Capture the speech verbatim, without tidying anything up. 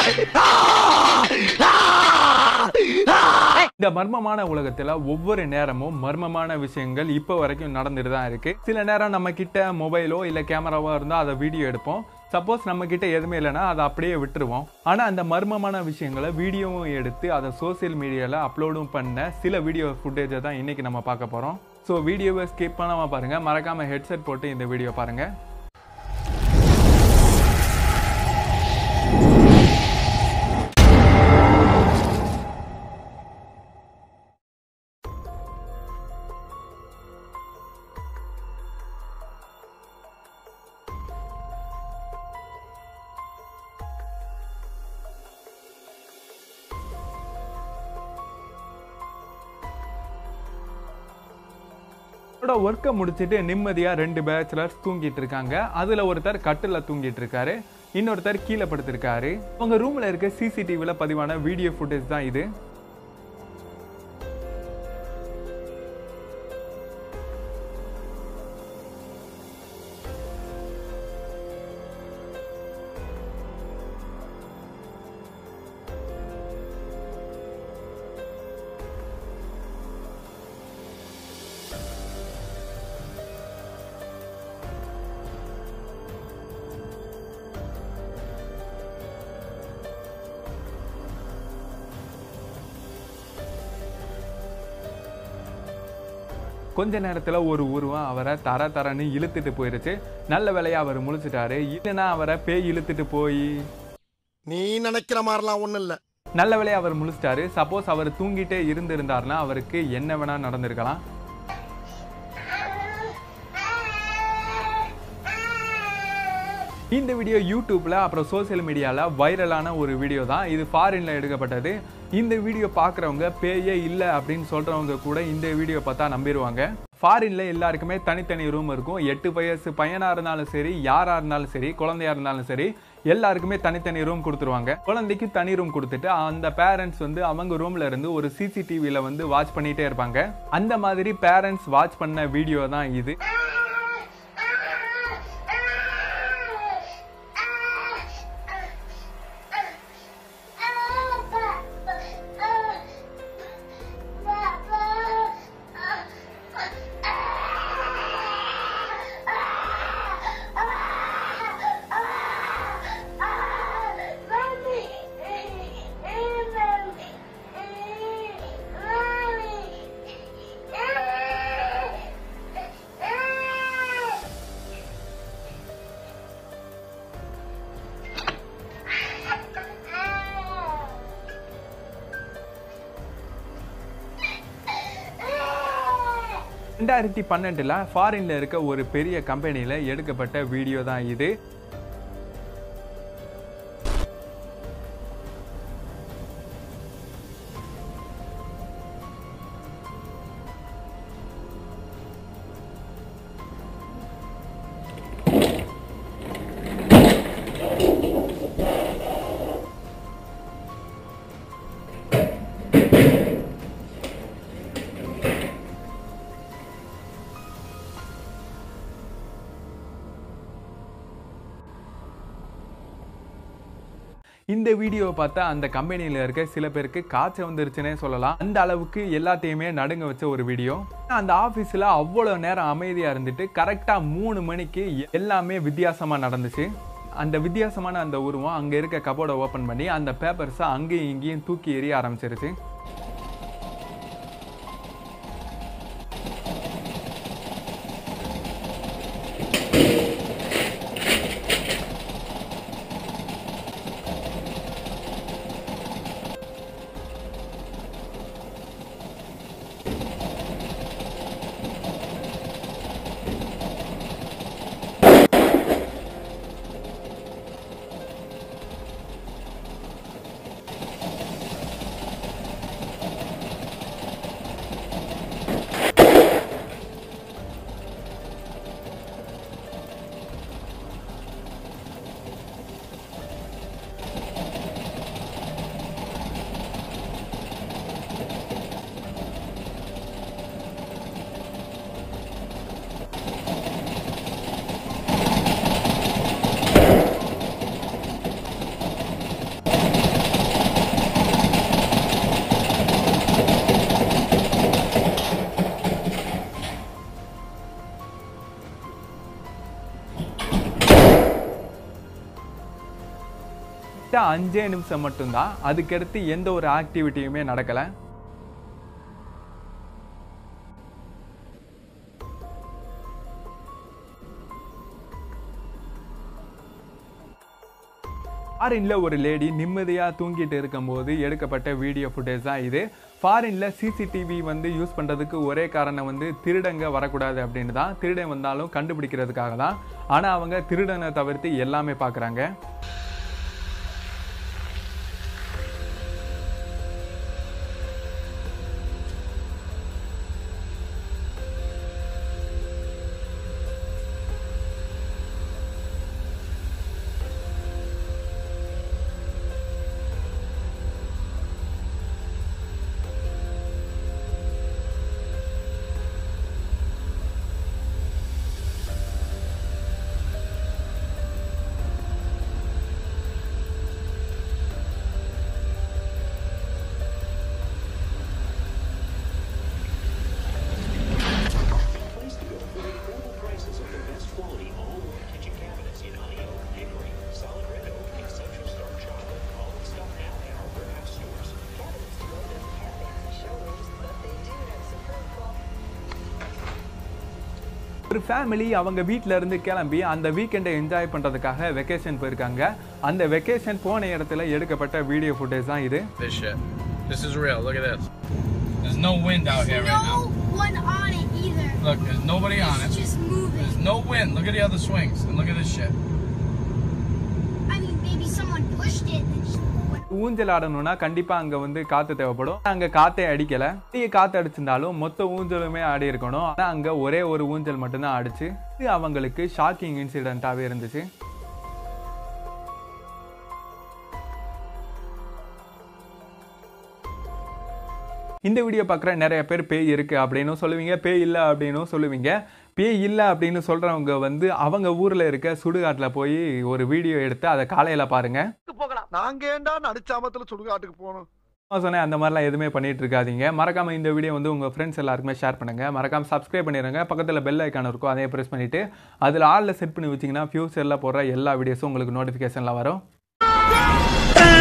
இந்த மர்மமான உலகத்துல ஒவ்வொரு நேரமும் மர்மமான விஷயங்கள் இப்போ வரைக்கும் நடந்துட்டு தான் இருக்கு. சில நேரம் நம்ம கிட்ட மொபைலோ இல்ல கேமராவோ இருந்தா அதை வீடியோ எடுப்போம். சப்போஸ் நம்ம கிட்ட எதுவுமே இல்லைன்னா அதை அப்படியே விட்டுருவோம். ஆனா அந்த மர்மமான விஷயங்களை வீடியோவும் எடுத்து அதை சோசியல் மீடியால அப்லோடும் பண்ண சில வீடியோ ஃபுட்டேஜை தான் இன்னைக்கு நம்ம பார்க்க போறோம். ஸோ வீடியோவை ஸ்கிப் பண்ணாம பாருங்க. மறக்காம ஹெட்செட் போட்டு இந்த வீடியோ பாருங்க. ஒர்க்கை முடிச்சுட்டு நிம்மதியா ரெண்டு பேச்சுலர்ஸ் தூங்கிட்டு இருக்காங்க. அதுல ஒருத்தர் கட்டில தூங்கிட்டு இருக்காரு, இன்னொருத்தர் கீழே படுத்திருக்காரு. அவங்க ரூம்ல இருக்க சிசிடிவில பதிவான வீடியோ ஃபுட்டேஜ் தான் இது. கொஞ்ச நேரத்துல ஒரு உருவம் அவரை தர தரன்னு இழுத்துட்டு போயிருச்சு. நல்ல வேலையா அவர் முழிச்சிட்டாரு. இல்லைன்னா அவரை பேய் இழுத்துட்டு போய் நீ நினைக்கிற மாதிரிலாம் ஒண்ணும் இல்ல. நல்ல வேலையா அவர் முழிச்சிட்டாரு. சப்போஸ் அவர் தூங்கிட்டே இருந்திருந்தாருன்னா அவருக்கு என்ன வேணா நடந்திருக்கலாம். இந்த வீடியோ யூடியூப்ல அப்புறம் சோசியல் மீடியால வைரலான ஒரு வீடியோ தான். இது ஃபாரின்ல எடுக்கப்பட்டது. இந்த வீடியோ பாக்குறவங்க பேயே இல்ல அப்படின்னு சொல்றவங்க கூட இந்த வீடியோ பார்த்தா நம்பிடுவாங்க. ஃபாரின்ல எல்லாருக்குமே தனித்தனி ரூம் இருக்கும். எட்டு வயசு பையனா இருந்தாலும் சரி, யாரா இருந்தாலும் சரி, குழந்தையா இருந்தாலும் சரி, எல்லாருக்குமே தனித்தனி ரூம் கொடுத்துருவாங்க. குழந்தைக்கு தனி ரூம் கொடுத்துட்டு அந்த பேரண்ட்ஸ் வந்து அவங்க ரூம்ல இருந்து ஒரு சிசிடிவில வந்து வாட்ச் பண்ணிட்டே இருப்பாங்க. அந்த மாதிரி பேரண்ட்ஸ் வாட்ச் பண்ண வீடியோ தான் இது. ரெண்டாயிரத்தி பன்னெண்டுல ஃபாரின்ல இருக்க ஒரு பெரிய கம்பெனியில எடுக்கப்பட்ட வீடியோ தான் இது. இந்த வீடியோவை பார்த்தா அந்த கம்பெனியில் இருக்க சில பேருக்கு காய்ச்சல் வந்துருச்சுன்னே சொல்லலாம். அந்த அளவுக்கு எல்லாத்தையுமே நடுங்க வச்ச ஒரு வீடியோ. அந்த ஆஃபீஸில் அவ்வளோ நேரம் அமைதியாக இருந்துட்டு கரெக்டாக மூணு மணிக்கு எல்லாமே வித்தியாசமாக நடந்துச்சு. அந்த வித்தியாசமான அந்த உருவம் அங்கே இருக்க கபோர்டை ஓப்பன் பண்ணி அந்த பேப்பர்ஸை அங்கேயும் இங்கேயும் தூக்கி எறிய ஆரம்பிச்சிருச்சு. கரெக்டா அஞ்சே நிமிஷம் மட்டும்தான். அதுக்கடுத்து எந்த ஒரு ஆக்டிவிட்டியுமே நடக்கல. ஃபாரின்ல ஒரு லேடி நிம்மதியா தூங்கிட்டு இருக்கும்போது எடுக்கப்பட்ட வீடியோ ஃபுட்டேஜ் தான் இது. ஃபாரின்ல சிசிடிவி வந்து யூஸ் பண்றதுக்கு ஒரே காரணம் வந்து திருடங்க வரக்கூடாது அப்படின்னு தான். திருடன் வந்தாலும் கண்டுபிடிக்கிறதுக்காக தான். ஆனா அவங்க திருடனை தவிர்த்து எல்லாமே பார்க்குறாங்க. ஒரு ஃபேமிலி அவங்க வீட்ல இருந்து கிளம்பி அந்த வீக்கெண்டை என்ஜாய் பண்றதுக்காக வெக்கேஷன் போயிருக்காங்க. அந்த வெக்கேஷன் போன இடத்துல எடுக்கப்பட்ட வீடியோ ஃபுட்டேஜ் தான் இது. This shit. This is real. Look at this. There's no wind out here right now. No one on it either. Look, there's nobody on it. It's just moving. There's no wind. Look at the other swings and look at this shit. I mean, maybe someone pushed it and just went. ஊஞ்சல் ஆடணும்னா கண்டிப்பா அங்க வந்து காத்து தேவைப்படும். அங்க காத்தே அடிக்கல. பெரிய காத்து அடிச்சிருந்தாலும் மொத்த ஊஞ்சலுமே ஆடி இருக்கணும். ஆனா அங்க ஒரே ஒரு ஊஞ்சல் மட்டும்தான் ஆடிச்சு. இது அவங்களுக்கு ஷாக்கிங் இன்சிடென்ட்டாவே இருந்துச்சு. இந்த வீடியோ பார்க்குற நிறைய பேர் பேய் இருக்கு அப்படின்னு சொல்லுவீங்க, பேய் இல்லை அப்படின்னு சொல்லுவீங்க. பேய் இல்லை அப்படின்னு சொல்றவங்க வந்து அவங்க ஊர்ல இருக்க சுடுகாட்டில் போய் ஒரு வீடியோ எடுத்து அதை காலையில பாருங்க. நாங்க ஏண்டா நடுச்சாமத்துல சுடுகாட்டுக்கு போகணும் சொன்னேன், அந்த மாதிரிலாம் எதுவுமே பண்ணிட்டு இருக்காதீங்க. மறக்காம இந்த வீடியோ வந்து உங்க ஃப்ரெண்ட்ஸ் எல்லாருக்குமே ஷேர் பண்ணுங்க. மறக்காம சப்ஸ்கிரைப் பண்ணிடுங்க. பக்கத்தில் பெல் ஐக்கான் இருக்கும், அதையே ப்ரெஸ் பண்ணிட்டு அதில் ஆல்ல செட் பண்ணி வச்சிங்கன்னா ஃபியூச்சரில் போடுற எல்லா வீடியோஸும் உங்களுக்கு நோட்டிஃபிகேஷன்ல வரும்.